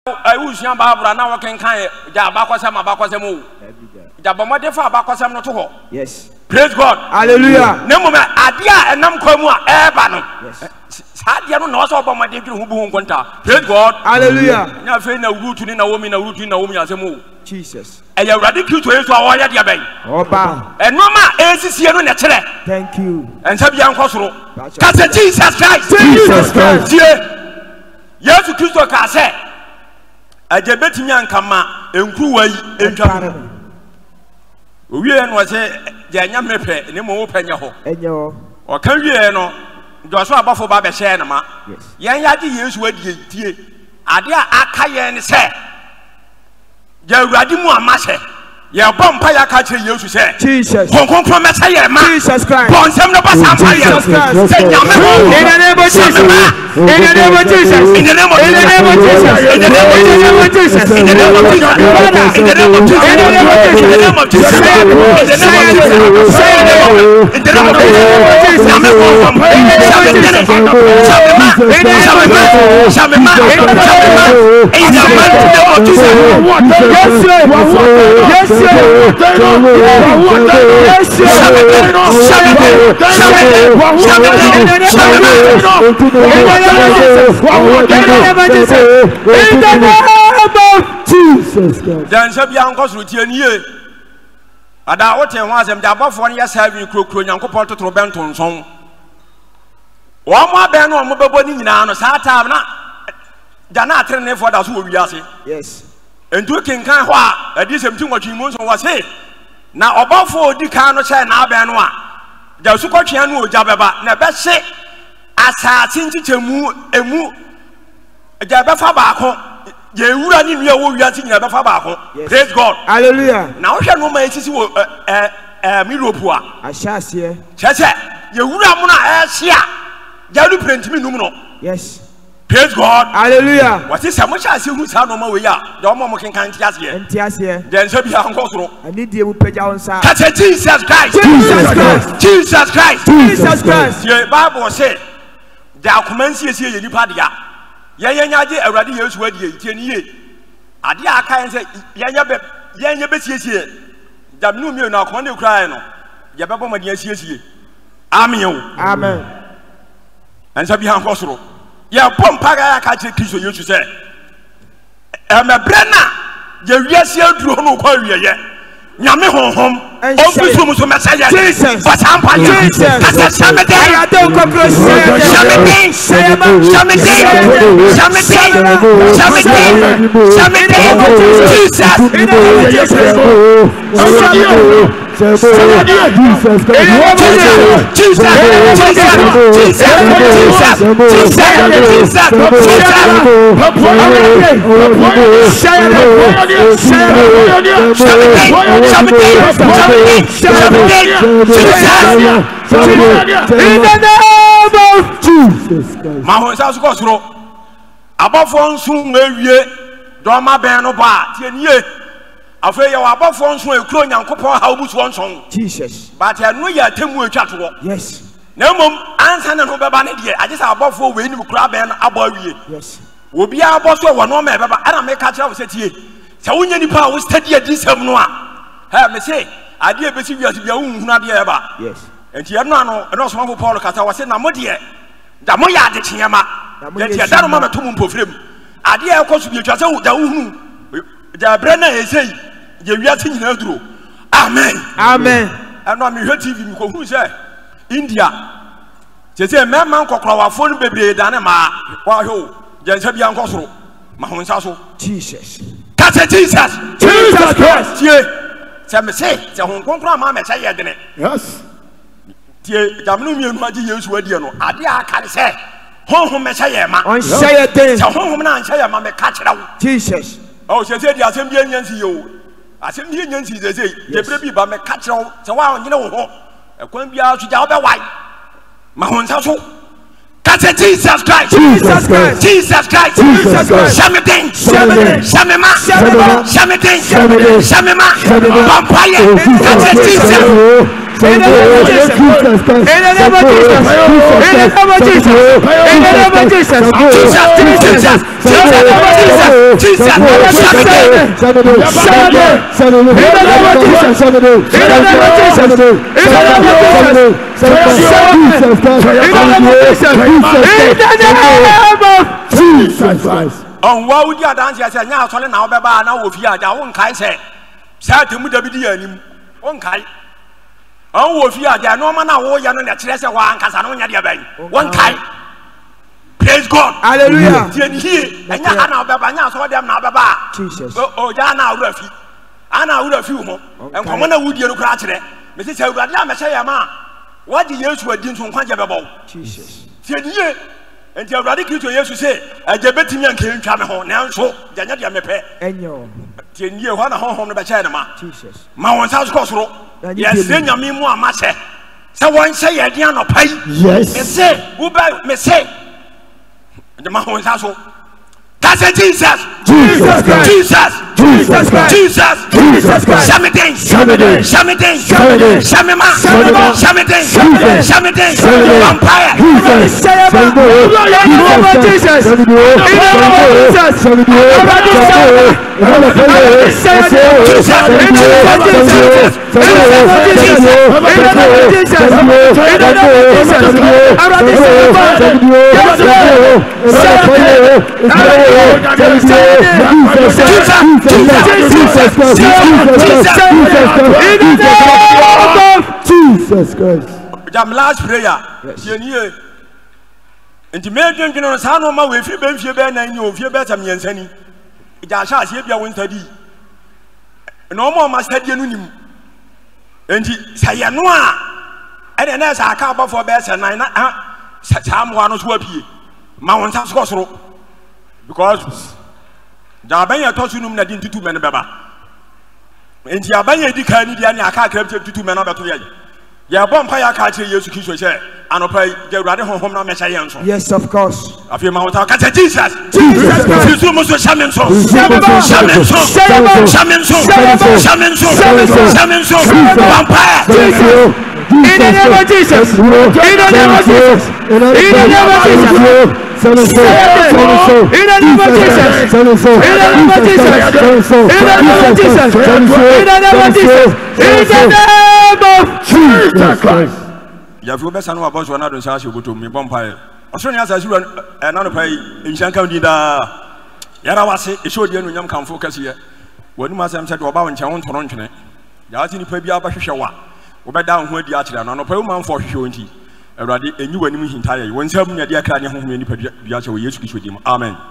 I wish you Barbara now can kind Jabakwasam. Jabamade for Abakwasam not to ho. Yes. Praise God. Hallelujah. No moment, Adia and Namkomua, Ebano. Yes. Sadia no so about my dear who conta. Praise God. Hallelujah. Now, fain a root in a woman, a root in a woman as a move. Jesus. And you're radical to our Yadia. Oba. And Mama is here on the chair. Thank you. And Sabian Cosro. That's Jesus Christ. Jesus Christ. Yes, to Christo Case. A Jabetian Kama, and Kuway, and Jam. We was a Janya Mepe, and you open your home. And your or can you know? Joshua Buffalo Baba Shanama. Yes. Yanyadi years with ye. Adia Akayan said. Radimu Amase. Ya Bompire catcher used to say. Jesus. Hong Kong from Messiah, Jesus Christ. Bon some of us Jesus Christ. In the name of Jesus. In the name of Jesus. In the name of Jesus. In the name of Jesus. In the name of Jesus. In the name of Jesus. In the name of Jesus. In the name of Jesus. In the name of then Sabian goes with you. Ada what was them the above 1 year serving Kruku Yanko to Benton song. One more band on Mobile Nano Satana Dana train for those who we are. Yes. And two King Kanwa, a decent too much emotion was here. Now above 4 Dicano Chan Abanoa. The Sukochianu Jababa, never say, Assassin Chichemu, Emu, Jabafabako. You run in your way, praise God. Hallelujah. Now, shall no make this Miropua. I shall see. Chacha, you Ramuna Asia. Yalu print me numero. Yes. Praise God. Hallelujah. What is how much I see who's no more? We are. The moment can can't just here. And here. Then so be uncle. I need you to pay down. Catch Jesus Christ. Jesus Christ. Jesus Christ. Jesus Christ. The Bible said, the commence is here in the Padia. Yayaji already used word ye, 10 years. Adia can say, Yanya Bessie here. The new me now, when you cry, no. Yababa, my dear, Amen. Amen. And so behind Cosro. Ya Pompaga catch Christ used to say. I'm a brenna. The yes, you drew no quarrier yet. Yame home. And so Messiah. Jesus. But I'm Jesus. I don't come close. In the name of Jesus Christ. My house goes through. Above one soon, Doma Benoba, 10 years. After you above one soon, clone and couple how much one song. Jesus. But I know you are 10 more chat. Yes. No mum, answer and Hobabanity. I just above 4 when you grab and above you. Yes. Will be our boss or one woman, but I don't make catch up with it. So when you power study at this of Noah. Have me say, I dear Bessie, you are own not ever. Yes. And Tiano and also Uncle Paul Cata was saying, Namodia, Damoya de Chiama, that you are done Mamma to Mumpo Film. I dear, of course, you just know the Brenner is saying, you're getting in Eldro. Amen. Amen. And I'm here TV, who say, India. They say, Mamma Cockrow, phone baby, Danama, Wahoo, Jansabian Cosro, Mahon Sasso. Jesus. Catch Jesus. Jesus Christ. Some say, the Hong Kong Mamma, say, yes. Jamunu, you were dear. I can't say, Home Messiah, on say a thing. So home and say, Mamma, catch it out. Jesus. Oh, she said, the Assembly you. Assembly, they say, the baby, but me catch out. So, wow, you know, a couldn't be out to the white. Mahon Sasso. Catch Jesus Christ. Jesus Christ. Jesus Christ. Jesus Christ. Shamiting. Shamima. Shamiting. Shamima. Vampire. Catch Jesus. In the name of Jesus. In the name of Jesus. In the name of Jesus. In the name of Jesus. On what would you dance? I said, now, so now, Baba, now, if you are down, Kai said, Satum Dabidi, one Kai. Oh, if you are there, no man, oh, you're not a treasure one, Casanonia, one Kai. Praise God. Hallelujah. And Yana Baba, now, so them now, Baba. Jesus. Oh, Yana Ruffy. Anna would a few more. And Commander would you crash there? Mrs. Elgradam, say, Ma, what the years were doing from Quanjabo? Jesus. And you are radical to you say, I debating and killing Chamaho now, so Janadia Mepe. And you, 10 years, one home the Bachanama. Jesus. Mount House Crossroad. Yes, then you mean more, Master. Someone say, I didn't pay. Yes. Me say, who buy me say. The Mount House. That's a Jesus. Jesus. Jesus. Jesus. Jesus. Jesus. Shamitin. Shamitin. Shamitin. Shamima. Shamitin. Shamitin. Vampire. Jesus. Jesus. Jesus Christ. Jam last prayer. Yes. And the maiden general son of my way, if you bear and you feel better me and Senny. It has shot here, won't study. No more must study him. And he say, Noah. And then as I come for best and I Sam one or two appear. Mount House because Jabaya taught you that into 2 men, Baba. And Jabaya declared I can't capture 2 men over 2 years. Ya vampire catch you to kiss your chair and pay the rather home now Messiah. Yes, of course. I feel my house. Jesus. Jesus. You must shaman so. Shaman so. Shaman so. Shaman so. Vampire. In the name of Jesus. In the name of Jesus. In the name of Jesus. In the name of Jesus. In the name of Jesus. In the name of Jesus. In the name of Jesus. In the name of Jesus. In the name of Jesus Christ. You have best know about one other chance you go to me, vampire. As soon as you another pay in Shankandida, Yarawasi, it showed you when you come focus here. When Master said about and Charon Toronto, Yatini Pebia Bashawa, over down where the archer, and a poem for showing tea. A new enemy entire. When 7 years, dear Kanye, whom you put the archer, we used to with him. Amen.